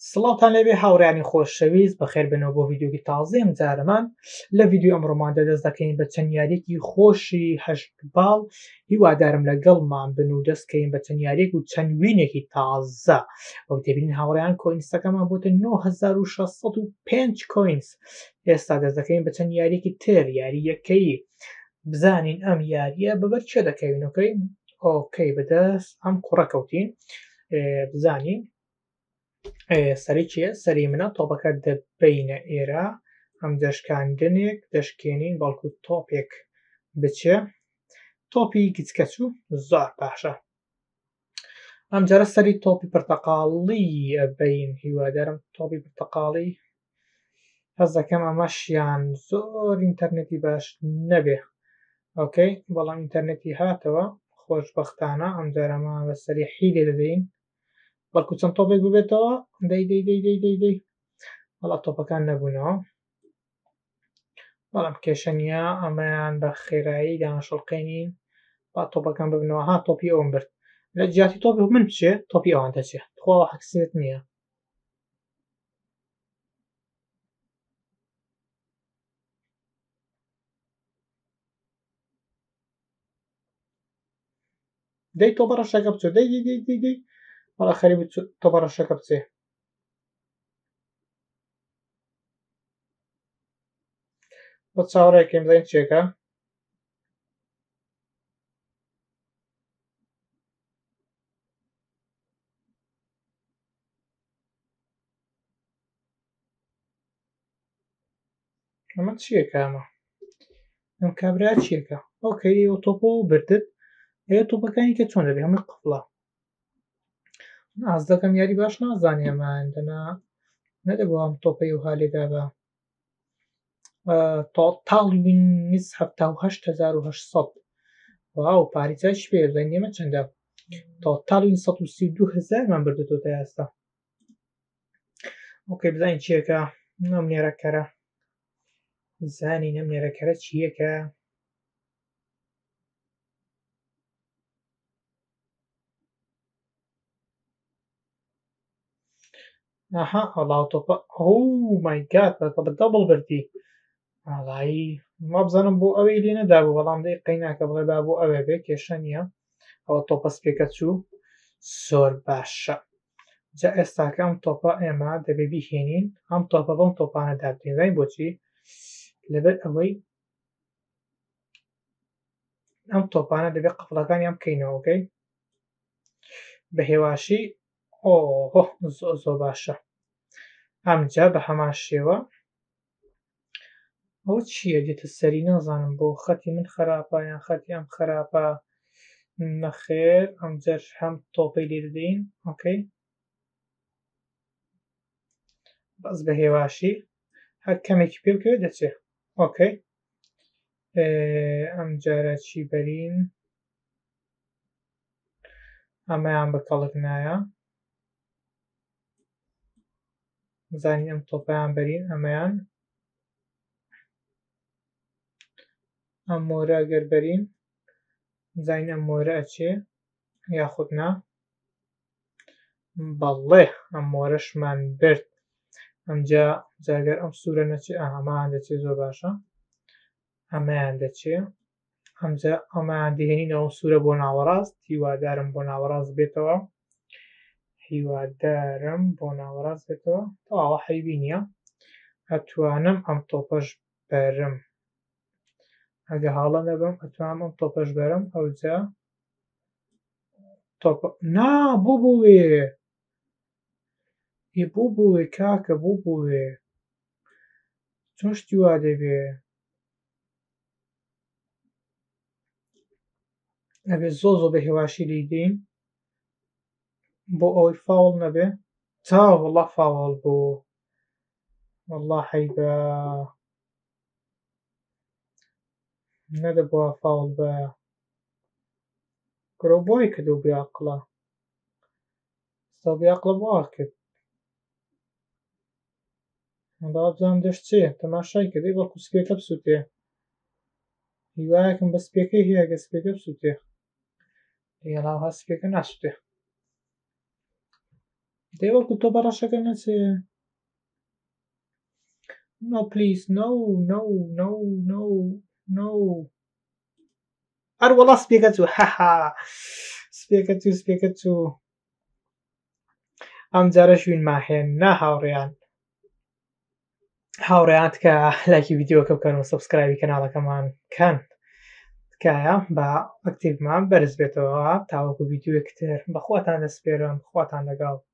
سڵاوتان لەبێ هاوڕێیانی خۆشەویست بەخێربێنەوە بۆ ڤیدیۆی تازەیەم جارەمان لە ڤیدیۆ ئەمڕۆماندا دەست دەکەین بە چەند یاریەکی خۆشی هەشت باڵ هیوادارم لەگەڵمان بن و دەستکەین بە چەند یاریەک و چەند وینێکی تازە وەک دەبینین هاوڕێیان کۆینسەکەمان بۆتە 9605 کۆینس ئێستا دەست دەکەین بە چەند یاریەکی تر یاری یەکەی بزانین ئەم یاریە بەبەر چێ دەکەوینەکەی ئۆکەی بەدەست ئەم کوڕە کەوتین بزانین سەری چیە سەری منە تۆپەکە دەبینە ئێرە ئەم دەشکاندنێک دەشکێنین بەڵکو تۆپێک بچێ تۆپی گچکەچوو زۆر باشە ئەم جارە سەری تۆپی پرتەقاڵی ئەبین هیوادارم تۆپی پرتەقاڵی هەز دەکەم ئەمەشیان زۆر ئینتەرنێتی باش نەبێ ئۆکەی بەڵام ئینتەرنێتی هاتەوە خۆشبەختانە ئەم جارەمان بە سەری حیلێ دەدەین بەڵکو چەند تۆپێک ببێتەوە دەی وەڵا تۆپەکان نەبوونەوە بەڵام کێشە نییە ئەمەیان بە خێرایی دانەشڵقێنین با تۆپەکان ببنەوە ها تۆپی ئەوم برد لە جیاتی تۆپی من بچێ تۆپی ئەوان دەچێ خۆ حەکسێت نییە دەی تۆپە ڕەشەکە بچێ دەی وەڵا خەریب تۆپە ڕەشەکە بچێ بۆ چاوەڕێکێم بزانین چێکە ئەمە چیەکە ئەم کابرا چیەکە ئۆکەی ئەو تۆپۆ بردت ئێ تۆپەکانی کە چۆن دەبێ هەمووی قفڵە ئاز دەکەم یاری باش نازانێ ئەماندەنا نەدەبوو ئەم تۆپەی و هالێدا بە تۆتاڵ وینز 78800 واو پاریزایش پێ بزانین ئێمە چەندە تۆتاڵ وین 132000 مان بردووە تا ئێستا ئۆکەی بزانین چیەکە ئەم نێرەکەرە زانین ئەم نێرەکەرە چیەکە ئاها هەڵاو تۆپە مای گاد بە دەبڵ بردی ئاڵایی وابزانم بۆ ئەوەی لێ نەدابوو بەڵام دەی قەیناکە بڵێ با بۆ ئەوێ بێ کێشە نییە ئەوە تۆپە سپێکە چوو زۆر باشە جا ئێستاکە ئەم تۆپە ئێمە دەبێ بیهێنین ئەم تۆپە بەم تۆپانە دابدەین زانین بۆچی لەبەر ئەوەی ئەم تۆپانە دەبێت قفڵەکانیان بکەینەوە ئۆکەی بە هێواشی ئۆهۆ زۆر باشە ئەمجا بە هەمان شێوە ئەوە چییە دێتە سەری نازانم بۆ خەتی من خراپە یان خەتی ئەم خراپە نەخێر ئەمجار هەم تۆپەی لێ دەدەین ئۆکەی بەس بە هێواشی هەر کەمێکی پێ بکەوێت دەچێت ئۆکەی ئەم جارە چی بەرین ئەمەیان بە کەڵک نایە زانین ئەم تۆپەیان بەرین ئەمەیان ئەم مۆرە ئەگەر بەرین زانین ئەم مۆرە ئەچێ یاخود نا بەڵێ ئەم مۆرەشمان برد ئەمجا جاگەر ئەم سوورە نەچێ ئەمەیان دەچێت زۆر باشە ئەمەیان دەچێ ئەمجا ئەمەیان دەهێنینەوە سوورە بۆ ناوەڕاست هیوادارم بۆ ناوەڕاست بێتەوە تەواوە حەیبی نییە ئەتوانم ئەم تۆپەش بەرم ئەگە هاڵە نەبم ئەتوانم ئەم تۆپەش بەرم ئەوجا تۆپە نا بۆ بۆوێ کاکە بۆوێ چۆن شتی وا دەبێ ئەبێ زۆر بە هێواشی لیدەین بۆ ئەوەی فاوڵ نەبێ وەڵا فاوڵ بوو وەڵا حەیبە نەدەبووە فاوڵ بە گرۆ بۆی کردو بیاقڵە بیاقڵە بۆ کرد بازانم دەشت چێ تەماشای کردی بەڵکو سپێکە بسووتێ هیوایەکم بە سپێکەی هەیە گە سپێکە بسووتێ هەڵاوها سپێکە ناسووتێ دەیوەکو تۆ بەڕەشەکە نەچێ نۆ پلیس نۆ نۆ نۆ نۆ نۆ هەروەڵا سپێکە چوو هەها سپێکە چوو ئەم جارە شوین ماهێننا هاوڕێیان تکە لایکی ڤیدیۆکە بکەن و سەبسکرایبی کەناڵەکەمان بکەن تکایە بە ئەکتیڤمان بەرز بێتەوە تاوەکو ڤیدیۆیەکتر بەخواتان دەسپێرم خواتان لەگەڵ